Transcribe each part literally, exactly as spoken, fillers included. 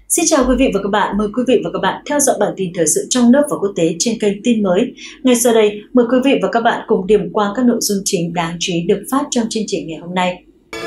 Xin chào quý vị và các bạn, mời quý vị và các bạn theo dõi bản tin thời sự trong nước và quốc tế trên kênh Tin Mới. Ngay sau đây, mời quý vị và các bạn cùng điểm qua các nội dung chính đáng chú ý được phát trong chương trình ngày hôm nay.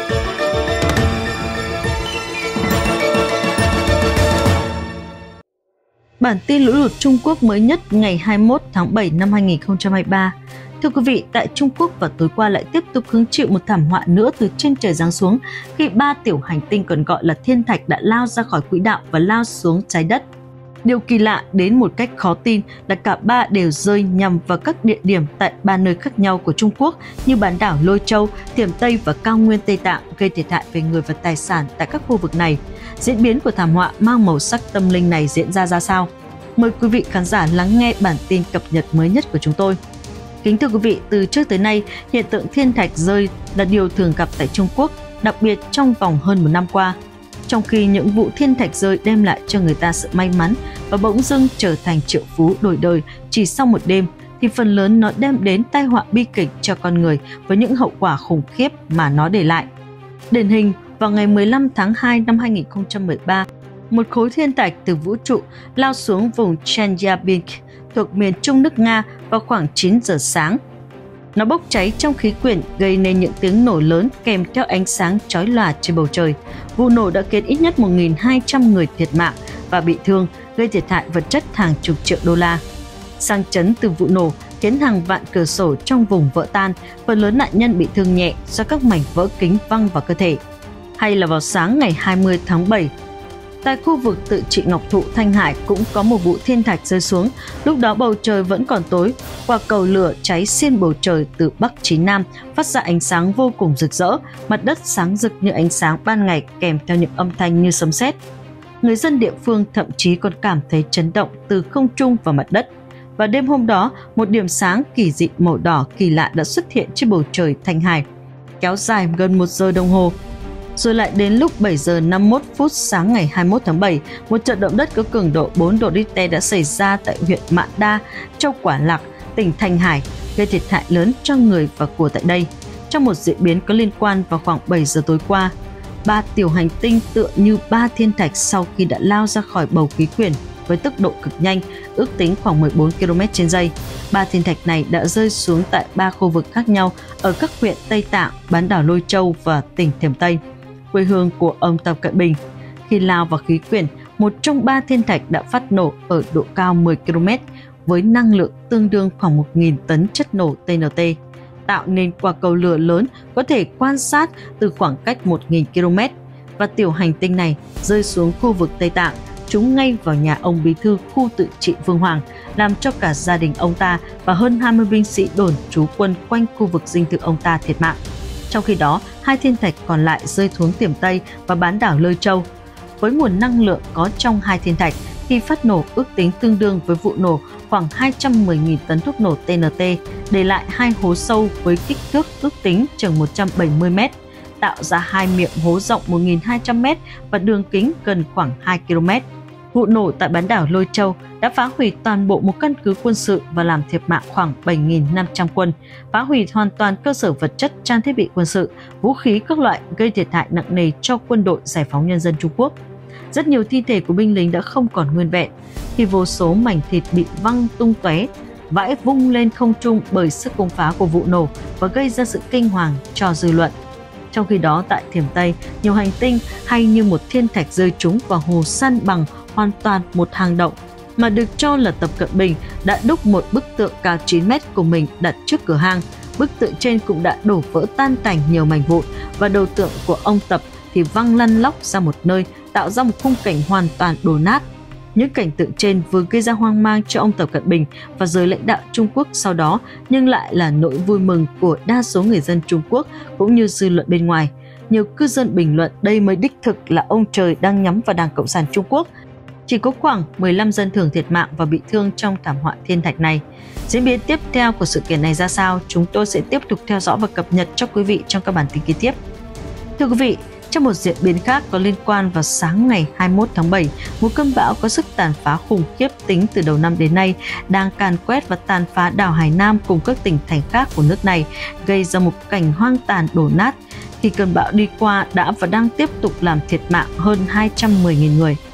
Bản tin lũ lụt Trung Quốc mới nhất ngày hai mươi mốt tháng bảy năm hai nghìn không trăm hai mươi ba. Thưa quý vị, tại Trung Quốc vào tối qua lại tiếp tục hứng chịu một thảm họa nữa từ trên trời giáng xuống khi ba tiểu hành tinh còn gọi là thiên thạch đã lao ra khỏi quỹ đạo và lao xuống trái đất. Điều kỳ lạ đến một cách khó tin là cả ba đều rơi nhằm vào các địa điểm tại ba nơi khác nhau của Trung Quốc như bán đảo Lôi Châu, Thiểm Tây và cao nguyên Tây Tạng, gây thiệt hại về người và tài sản tại các khu vực này. Diễn biến của thảm họa mang màu sắc tâm linh này diễn ra ra sao? Mời quý vị khán giả lắng nghe bản tin cập nhật mới nhất của chúng tôi. Kính thưa quý vị, từ trước tới nay, hiện tượng thiên thạch rơi là điều thường gặp tại Trung Quốc, đặc biệt trong vòng hơn một năm qua. Trong khi những vụ thiên thạch rơi đem lại cho người ta sự may mắn và bỗng dưng trở thành triệu phú đổi đời chỉ sau một đêm, thì phần lớn nó đem đến tai họa bi kịch cho con người với những hậu quả khủng khiếp mà nó để lại. Điển hình, vào ngày mười lăm tháng hai năm hai nghìn không trăm mười ba, một khối thiên thạch từ vũ trụ lao xuống vùng Chelyabinsk thuộc miền Trung nước Nga vào khoảng chín giờ sáng. Nó bốc cháy trong khí quyển gây nên những tiếng nổ lớn kèm theo ánh sáng chói lòa trên bầu trời. Vụ nổ đã khiến ít nhất một nghìn hai trăm người thiệt mạng và bị thương, gây thiệt hại vật chất hàng chục triệu đô la. Sang chấn từ vụ nổ khiến hàng vạn cửa sổ trong vùng vỡ tan, phần lớn nạn nhân bị thương nhẹ do các mảnh vỡ kính văng vào cơ thể. Hay là vào sáng ngày hai mươi tháng bảy, tại khu vực tự trị Ngọc Thụ, Thanh Hải cũng có một vụ thiên thạch rơi xuống. Lúc đó bầu trời vẫn còn tối, quả cầu lửa cháy xiên bầu trời từ Bắc chí Nam, phát ra ánh sáng vô cùng rực rỡ, mặt đất sáng rực như ánh sáng ban ngày kèm theo những âm thanh như sấm sét. Người dân địa phương thậm chí còn cảm thấy chấn động từ không trung và mặt đất. Và đêm hôm đó, một điểm sáng kỳ dị màu đỏ kỳ lạ đã xuất hiện trên bầu trời Thanh Hải, kéo dài gần một giờ đồng hồ. Rồi lại đến lúc bảy giờ năm mươi mốt phút sáng ngày hai mươi mốt tháng bảy, một trận động đất có cường độ bốn độ Richter đã xảy ra tại huyện Mạn Đa, Châu Quả Lạc, tỉnh Thanh Hải, gây thiệt hại lớn cho người và của tại đây. Trong một diễn biến có liên quan, vào khoảng bảy giờ tối qua, ba tiểu hành tinh tựa như ba thiên thạch sau khi đã lao ra khỏi bầu khí quyển với tốc độ cực nhanh, ước tính khoảng mười bốn ki lô mét trên giây. Ba thiên thạch này đã rơi xuống tại ba khu vực khác nhau ở các huyện Tây Tạng, bán đảo Lôi Châu và tỉnh Thiểm Tây, quê hương của ông Tập Cận Bình. Khi lao vào khí quyển, một trong ba thiên thạch đã phát nổ ở độ cao mười ki lô mét với năng lượng tương đương khoảng một nghìn tấn chất nổ T N T, tạo nên quả cầu lửa lớn có thể quan sát từ khoảng cách một nghìn ki lô mét. Và tiểu hành tinh này rơi xuống khu vực Tây Tạng, trúng ngay vào nhà ông bí thư khu tự trị Vương Hoàng, làm cho cả gia đình ông ta và hơn hai mươi binh sĩ đồn trú quân quanh khu vực dinh thự ông ta thiệt mạng. Trong khi đó, hai thiên thạch còn lại rơi xuống Thiểm Tây và bán đảo Lôi Châu. Với nguồn năng lượng có trong hai thiên thạch, khi phát nổ ước tính tương đương với vụ nổ khoảng hai trăm mười nghìn tấn thuốc nổ T N T, để lại hai hố sâu với kích thước ước tính chừng một trăm bảy mươi mét, tạo ra hai miệng hố rộng một nghìn hai trăm mét và đường kính gần khoảng hai ki lô mét. Vụ nổ tại bán đảo Lôi Châu đã phá hủy toàn bộ một căn cứ quân sự và làm thiệt mạng khoảng bảy nghìn năm trăm quân, phá hủy hoàn toàn cơ sở vật chất, trang thiết bị quân sự, vũ khí các loại, gây thiệt hại nặng nề cho quân đội Giải phóng Nhân dân Trung Quốc. Rất nhiều thi thể của binh lính đã không còn nguyên vẹn, khi vô số mảnh thịt bị văng tung tóe, vãi vung lên không trung bởi sức công phá của vụ nổ và gây ra sự kinh hoàng cho dư luận. Trong khi đó, tại Thiểm Tây, nhiều hành tinh hay như một thiên thạch rơi trúng vào hồ san bằng hoàn toàn một hang động mà được cho là Tập Cận Bình đã đúc một bức tượng cao chín mét của mình đặt trước cửa hang. Bức tượng trên cũng đã đổ vỡ tan tành nhiều mảnh vụn và đầu tượng của ông Tập thì văng lăn lóc ra một nơi, tạo ra một khung cảnh hoàn toàn đổ nát. Những cảnh tượng trên vừa gây ra hoang mang cho ông Tập Cận Bình và giới lãnh đạo Trung Quốc sau đó, nhưng lại là nỗi vui mừng của đa số người dân Trung Quốc cũng như dư luận bên ngoài. Nhiều cư dân bình luận đây mới đích thực là ông trời đang nhắm vào Đảng Cộng sản Trung Quốc. Chỉ có khoảng mười lăm dân thường thiệt mạng và bị thương trong thảm họa thiên thạch này. Diễn biến tiếp theo của sự kiện này ra sao, chúng tôi sẽ tiếp tục theo dõi và cập nhật cho quý vị trong các bản tin kế tiếp. Thưa quý vị, trong một diễn biến khác có liên quan, vào sáng ngày hai mươi mốt tháng bảy, một cơn bão có sức tàn phá khủng khiếp tính từ đầu năm đến nay đang càn quét và tàn phá đảo Hải Nam cùng các tỉnh thành khác của nước này, gây ra một cảnh hoang tàn đổ nát. Khi cơn bão đi qua đã và đang tiếp tục làm thiệt mạng hơn hai trăm mười nghìn người.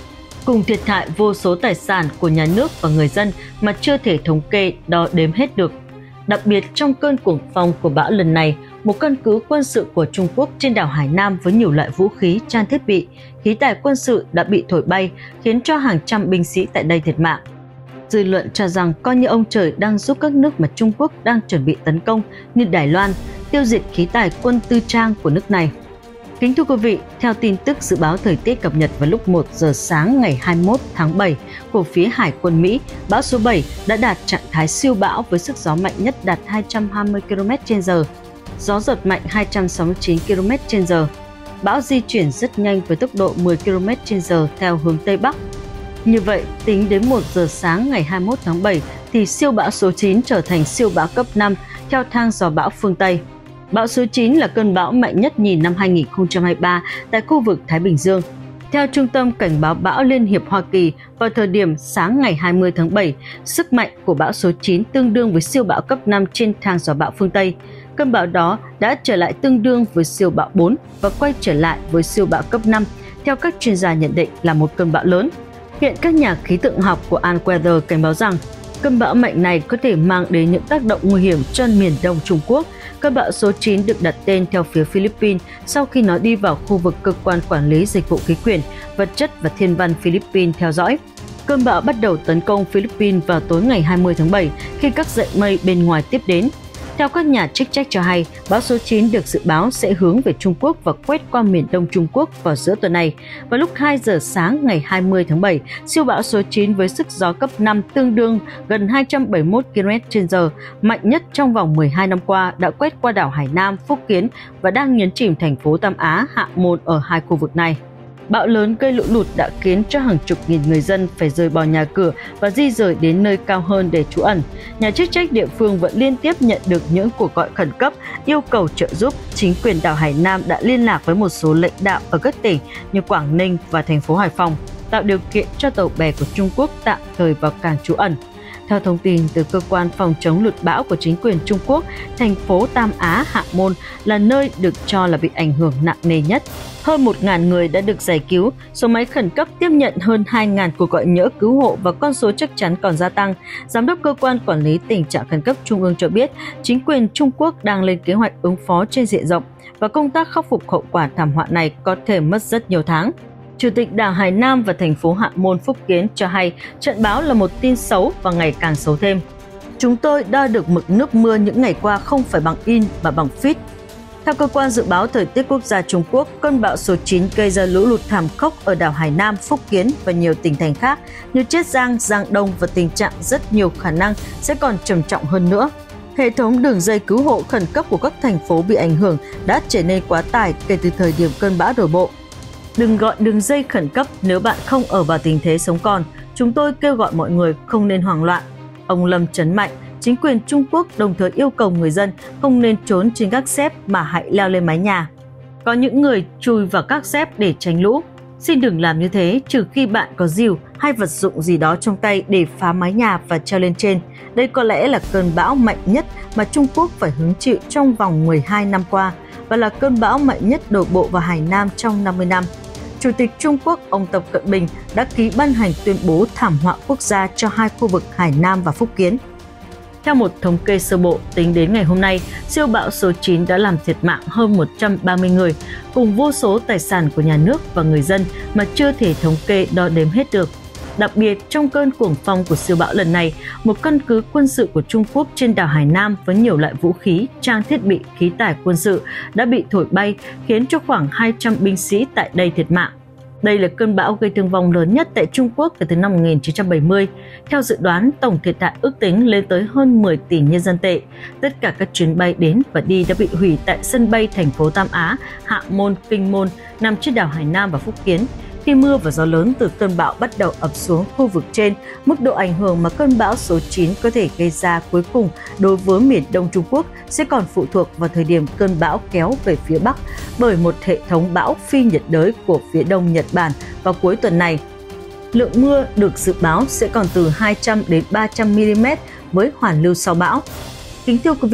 cùng thiệt hại vô số tài sản của nhà nước và người dân mà chưa thể thống kê đo đếm hết được. Đặc biệt trong cơn cuồng phong của bão lần này, một căn cứ quân sự của Trung Quốc trên đảo Hải Nam với nhiều loại vũ khí, trang thiết bị, khí tài quân sự đã bị thổi bay, khiến cho hàng trăm binh sĩ tại đây thiệt mạng. Dư luận cho rằng coi như ông trời đang giúp các nước mà Trung Quốc đang chuẩn bị tấn công như Đài Loan, tiêu diệt khí tài quân tư trang của nước này. Kính thưa quý vị, theo tin tức dự báo thời tiết cập nhật vào lúc một giờ sáng ngày hai mươi mốt tháng bảy của phía Hải quân Mỹ, bão số bảy đã đạt trạng thái siêu bão với sức gió mạnh nhất đạt hai trăm hai mươi ki lô mét trên giờ, gió giật mạnh hai trăm sáu mươi chín ki lô mét trên giờ. Bão di chuyển rất nhanh với tốc độ mười ki lô mét trên giờ theo hướng Tây Bắc. Như vậy, tính đến một giờ sáng ngày hai mươi mốt tháng bảy thì siêu bão số chín trở thành siêu bão cấp năm theo thang gió bão phương Tây. Bão số chín là cơn bão mạnh nhất nhì năm hai nghìn không trăm hai mươi ba tại khu vực Thái Bình Dương. Theo Trung tâm Cảnh báo bão Liên hiệp Hoa Kỳ, vào thời điểm sáng ngày hai mươi tháng bảy, sức mạnh của bão số chín tương đương với siêu bão cấp năm trên thang gió bão phương Tây. Cơn bão đó đã trở lại tương đương với siêu bão bốn và quay trở lại với siêu bão cấp năm, theo các chuyên gia nhận định là một cơn bão lớn. Hiện các nhà khí tượng học của ANWeather cảnh báo rằng cơn bão mạnh này có thể mang đến những tác động nguy hiểm cho miền Đông Trung Quốc. Cơn bão số chín được đặt tên theo phía Philippines sau khi nó đi vào khu vực cơ quan quản lý dịch vụ khí quyển, vật chất và thiên văn Philippines theo dõi. Cơn bão bắt đầu tấn công Philippines vào tối ngày hai mươi tháng bảy khi các dãy mây bên ngoài tiếp đến. Theo các nhà chức trách cho hay, bão số chín được dự báo sẽ hướng về Trung Quốc và quét qua miền Đông Trung Quốc vào giữa tuần này. Vào lúc hai giờ sáng ngày hai mươi tháng bảy, siêu bão số chín với sức gió cấp năm tương đương gần hai trăm bảy mươi mốt ki lô mét trên giờ, mạnh nhất trong vòng mười hai năm qua, đã quét qua đảo Hải Nam, Phúc Kiến và đang nhấn chìm thành phố Tam Á, Hạ Môn ở hai khu vực này. Bão lớn gây lũ lụt đã khiến cho hàng chục nghìn người dân phải rời bỏ nhà cửa và di rời đến nơi cao hơn để trú ẩn. Nhà chức trách địa phương vẫn liên tiếp nhận được những cuộc gọi khẩn cấp yêu cầu trợ giúp. Chính quyền đảo Hải Nam đã liên lạc với một số lãnh đạo ở các tỉnh như Quảng Ninh và thành phố Hải Phòng, tạo điều kiện cho tàu bè của Trung Quốc tạm thời vào cảng trú ẩn. Theo thông tin từ cơ quan phòng chống lụt bão của chính quyền Trung Quốc, thành phố Tam Á, Hạ Môn là nơi được cho là bị ảnh hưởng nặng nề nhất. Hơn một nghìn người đã được giải cứu, số máy khẩn cấp tiếp nhận hơn hai nghìn cuộc gọi nhỡ cứu hộ và con số chắc chắn còn gia tăng. Giám đốc cơ quan quản lý tình trạng khẩn cấp Trung ương cho biết, chính quyền Trung Quốc đang lên kế hoạch ứng phó trên diện rộng và công tác khắc phục hậu quả thảm họa này có thể mất rất nhiều tháng. Chủ tịch đảo Hải Nam và thành phố Hạ Môn, Phúc Kiến cho hay trận bão là một tin xấu và ngày càng xấu thêm. Chúng tôi đo được mực nước mưa những ngày qua không phải bằng in mà bằng feet. Theo cơ quan dự báo thời tiết quốc gia Trung Quốc, cơn bão số chín gây ra lũ lụt thảm khốc ở đảo Hải Nam, Phúc Kiến và nhiều tỉnh thành khác như Chiết Giang, Giang Đông và tình trạng rất nhiều khả năng sẽ còn trầm trọng hơn nữa. Hệ thống đường dây cứu hộ khẩn cấp của các thành phố bị ảnh hưởng đã trở nên quá tải kể từ thời điểm cơn bão đổ bộ. Đừng gọi đường dây khẩn cấp nếu bạn không ở vào tình thế sống còn. Chúng tôi kêu gọi mọi người không nên hoảng loạn. Ông Lâm nhấn mạnh, chính quyền Trung Quốc đồng thời yêu cầu người dân không nên trốn trên các xếp mà hãy leo lên mái nhà. Có những người chui vào các xếp để tránh lũ. Xin đừng làm như thế trừ khi bạn có rìu hay vật dụng gì đó trong tay để phá mái nhà và treo lên trên. Đây có lẽ là cơn bão mạnh nhất mà Trung Quốc phải hứng chịu trong vòng mười hai năm qua và là cơn bão mạnh nhất đổ bộ vào Hải Nam trong năm mươi năm. Chủ tịch Trung Quốc ông Tập Cận Bình đã ký ban hành tuyên bố thảm họa quốc gia cho hai khu vực Hải Nam và Phúc Kiến. Theo một thống kê sơ bộ, tính đến ngày hôm nay, siêu bão số chín đã làm thiệt mạng hơn một trăm ba mươi người, cùng vô số tài sản của nhà nước và người dân mà chưa thể thống kê đo đếm hết được. Đặc biệt, trong cơn cuồng phong của siêu bão lần này, một căn cứ quân sự của Trung Quốc trên đảo Hải Nam với nhiều loại vũ khí, trang thiết bị, khí tài quân sự đã bị thổi bay, khiến cho khoảng hai trăm binh sĩ tại đây thiệt mạng. Đây là cơn bão gây thương vong lớn nhất tại Trung Quốc kể từ năm một nghìn chín trăm bảy mươi. Theo dự đoán, tổng thiệt hại ước tính lên tới hơn mười tỷ nhân dân tệ. Tất cả các chuyến bay đến và đi đã bị hủy tại sân bay thành phố Tam Á, Hạ Môn, Kinh Môn nằm trên đảo Hải Nam và Phúc Kiến. Khi mưa và gió lớn từ cơn bão bắt đầu ập xuống khu vực trên, mức độ ảnh hưởng mà cơn bão số chín có thể gây ra cuối cùng đối với miền Đông Trung Quốc sẽ còn phụ thuộc vào thời điểm cơn bão kéo về phía Bắc bởi một hệ thống bão phi nhiệt đới của phía đông Nhật Bản vào cuối tuần này. Lượng mưa được dự báo sẽ còn từ hai trăm đến ba trăm mi li mét với hoàn lưu sau bão. Kính thưa quý vị,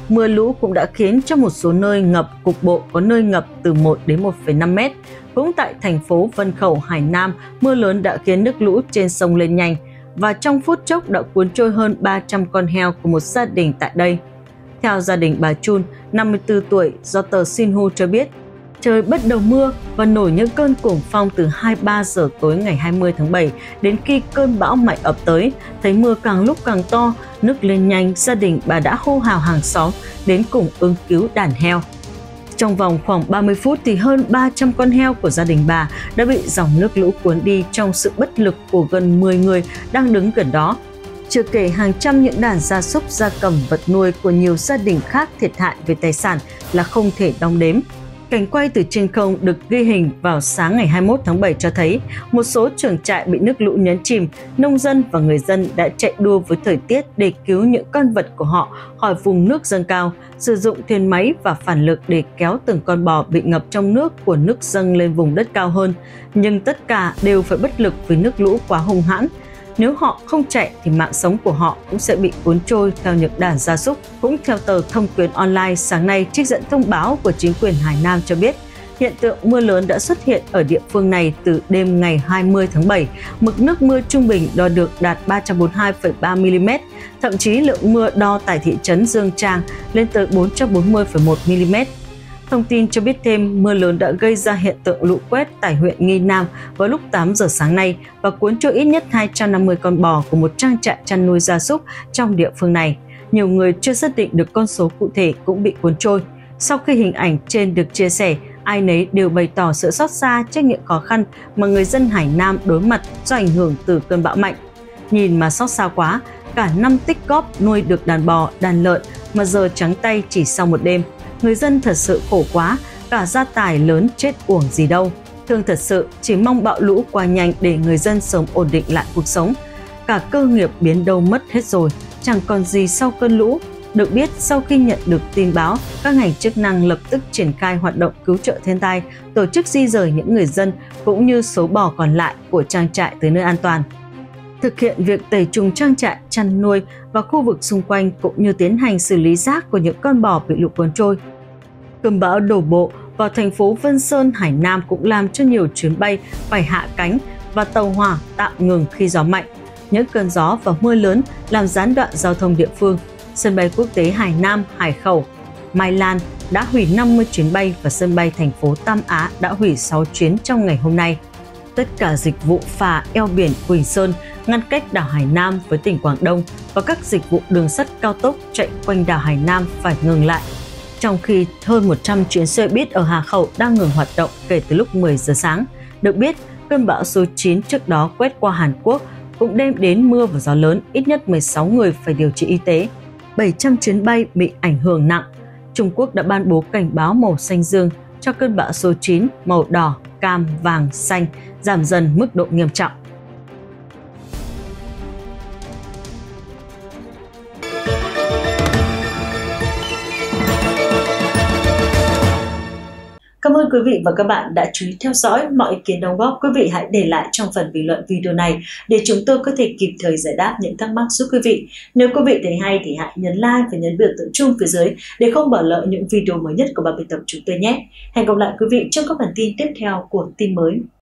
mưa lũ cũng đã khiến cho một số nơi ngập cục bộ, có nơi ngập từ một đến một phẩy năm mét. Cũng tại thành phố Vân Khẩu, Hải Nam, mưa lớn đã khiến nước lũ trên sông lên nhanh và trong phút chốc đã cuốn trôi hơn ba trăm con heo của một gia đình tại đây. Theo gia đình bà Chun, năm mươi tư tuổi, do tờ Sinhu cho biết, trời bắt đầu mưa và nổi những cơn cuồng phong từ hai mươi ba giờ tối ngày hai mươi tháng bảy đến khi cơn bão mạnh ập tới. Thấy mưa càng lúc càng to, nước lên nhanh, gia đình bà đã hô hào hàng xóm đến cùng ứng cứu đàn heo. Trong vòng khoảng ba mươi phút thì hơn ba trăm con heo của gia đình bà đã bị dòng nước lũ cuốn đi trong sự bất lực của gần mười người đang đứng gần đó. Chưa kể hàng trăm những đàn gia súc, gia cầm, vật nuôi của nhiều gia đình khác thiệt hại về tài sản là không thể đong đếm. Cảnh quay từ trên không được ghi hình vào sáng ngày hai mươi mốt tháng bảy cho thấy một số chuồng trại bị nước lũ nhấn chìm, nông dân và người dân đã chạy đua với thời tiết để cứu những con vật của họ khỏi vùng nước dâng cao, sử dụng thuyền máy và phản lực để kéo từng con bò bị ngập trong nước của nước dâng lên vùng đất cao hơn. Nhưng tất cả đều phải bất lực vì nước lũ quá hung hãn. Nếu họ không chạy thì mạng sống của họ cũng sẽ bị cuốn trôi theo những đàn gia súc. Cũng theo tờ Thông Quyền Online, sáng nay trích dẫn thông báo của chính quyền Hải Nam cho biết, hiện tượng mưa lớn đã xuất hiện ở địa phương này từ đêm ngày hai mươi tháng bảy. Mực nước mưa trung bình đo được đạt ba trăm bốn mươi hai phẩy ba mi-li-mét, thậm chí lượng mưa đo tại thị trấn Dương Trang lên tới bốn trăm bốn mươi phẩy một mi-li-mét. Thông tin cho biết thêm, mưa lớn đã gây ra hiện tượng lũ quét tại huyện Nghi Nam vào lúc tám giờ sáng nay và cuốn trôi ít nhất hai trăm năm mươi con bò của một trang trại chăn nuôi gia súc trong địa phương này. Nhiều người chưa xác định được con số cụ thể cũng bị cuốn trôi. Sau khi hình ảnh trên được chia sẻ, ai nấy đều bày tỏ sự xót xa trước những khó khăn mà người dân Hải Nam đối mặt do ảnh hưởng từ cơn bão mạnh. Nhìn mà xót xa quá, cả năm tích góp nuôi được đàn bò, đàn lợn mà giờ trắng tay chỉ sau một đêm. Người dân thật sự khổ quá, cả gia tài lớn chết uổng gì đâu. Thương thật sự, chỉ mong bão lũ qua nhanh để người dân sớm ổn định lại cuộc sống. Cả cơ nghiệp biến đâu mất hết rồi, chẳng còn gì sau cơn lũ. Được biết, sau khi nhận được tin báo, các ngành chức năng lập tức triển khai hoạt động cứu trợ thiên tai, tổ chức di rời những người dân cũng như số bò còn lại của trang trại tới nơi an toàn. Thực hiện việc tẩy trùng trang trại chăn nuôi và khu vực xung quanh cũng như tiến hành xử lý rác của những con bò bị lũ cuốn trôi. Cơn bão đổ bộ vào thành phố Vân Sơn, Hải Nam cũng làm cho nhiều chuyến bay phải hạ cánh và tàu hỏa tạm ngừng khi gió mạnh. Những cơn gió và mưa lớn làm gián đoạn giao thông địa phương. Sân bay quốc tế Hải Nam, Hải Khẩu, Mai Lan đã hủy năm mươi chuyến bay và sân bay thành phố Tam Á đã hủy sáu chuyến trong ngày hôm nay. Tất cả dịch vụ phà eo biển Quỳnh Sơn ngăn cách đảo Hải Nam với tỉnh Quảng Đông và các dịch vụ đường sắt cao tốc chạy quanh đảo Hải Nam phải ngừng lại. Trong khi hơn một trăm chuyến xe buýt ở Hà Khẩu đang ngừng hoạt động kể từ lúc mười giờ sáng. Được biết, cơn bão số chín trước đó quét qua Hàn Quốc cũng đem đến mưa và gió lớn, ít nhất mười sáu người phải điều trị y tế. bảy trăm chuyến bay bị ảnh hưởng nặng. Trung Quốc đã ban bố cảnh báo màu xanh dương cho cơn bão số chín, màu đỏ, cam, vàng, xanh, giảm dần mức độ nghiêm trọng. Cảm ơn quý vị và các bạn đã chú ý theo dõi. Mọi ý kiến đóng góp quý vị hãy để lại trong phần bình luận video này để chúng tôi có thể kịp thời giải đáp những thắc mắc giúp quý vị. Nếu quý vị thấy hay thì hãy nhấn like và nhấn biểu tượng chuông phía dưới để không bỏ lỡ những video mới nhất của ban biên tập chúng tôi nhé. Hẹn gặp lại quý vị trong các bản tin tiếp theo của tin mới.